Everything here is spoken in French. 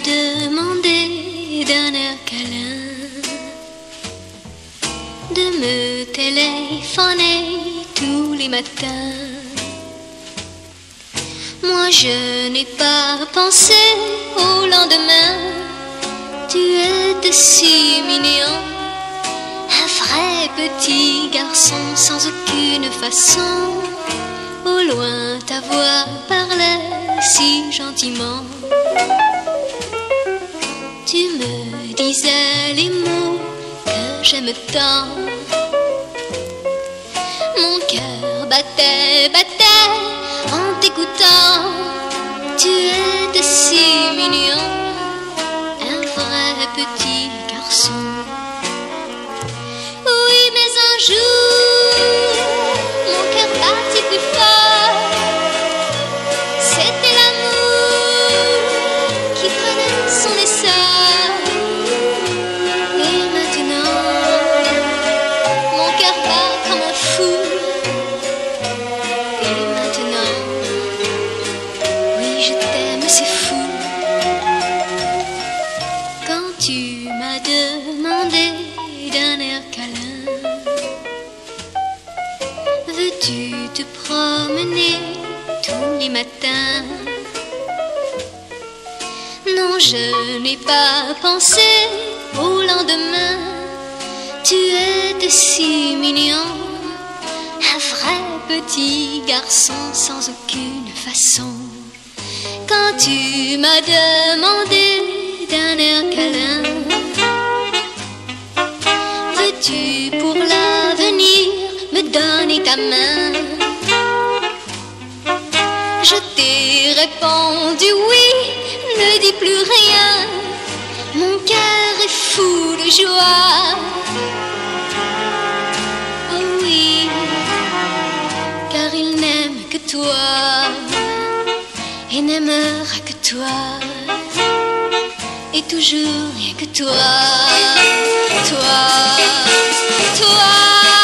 demandé d'un air câlin de me téléphoner tous les matins. Moi je n'ai pas pensé au lendemain. Tu étais si mignon, un vrai petit garçon sans aucune façon. Au loin ta voix parlait si gentiment. Tu me disais les mots que j'aime tant. Mon cœur battait, battait en t'écoutant. Tu étais si mignon, un vrai petit garçon. Oui, mais un jour, mon cœur battit plus fort. C'était l'amour qui prenait son essor. Et maintenant, mon cœur bat comme un fou. Et maintenant, oui, je t'aime, c'est fou. Quand tu m'as demandé d'un air câlin, veux-tu te promener tous les matins? Non, je n'ai pas pensé au lendemain. Tu étais si mignon, un vrai petit garçon sans aucune façon. Quand tu m'as demandé d'un air câlin, veux-tu pour l'avenir me donner ta main? Je t'ai répondu oui, ne dis plus rien. Mon cœur est fou de joie. Oh oui, car il n'aime que toi et n'aimera que toi, et toujours rien que toi, toi, toi.